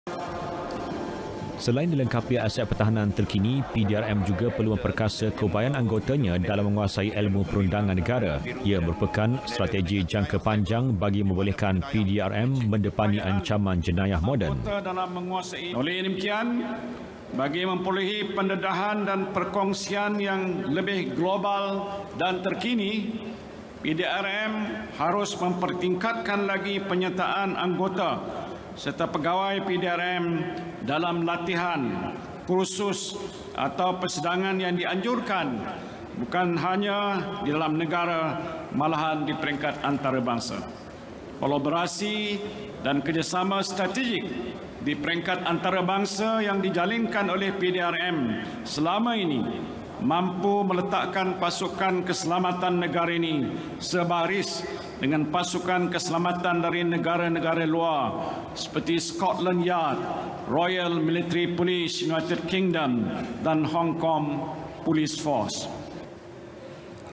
Selain dilengkapi aset pertahanan terkini, PDRM juga perlu memperkasa keupayaan anggotanya dalam menguasai ilmu perundangan negara. Ia merupakan strategi jangka panjang bagi membolehkan PDRM mendepani ancaman jenayah moden. Oleh demikian, bagi memperolehi pendedahan dan perkongsian yang lebih global dan terkini, PDRM harus mempertingkatkan lagi penyertaan anggota serta pegawai PDRM dalam latihan, kursus atau persidangan yang dianjurkan bukan hanya di dalam negara, malahan di peringkat antarabangsa. Kolaborasi dan kerjasama strategik di peringkat antarabangsa yang dijalinkan oleh PDRM selama ini mampu meletakkan pasukan keselamatan negara ini sebaris dengan pasukan keselamatan dari negara-negara luar seperti Scotland Yard, Royal Military Police United Kingdom dan Hong Kong Police Force.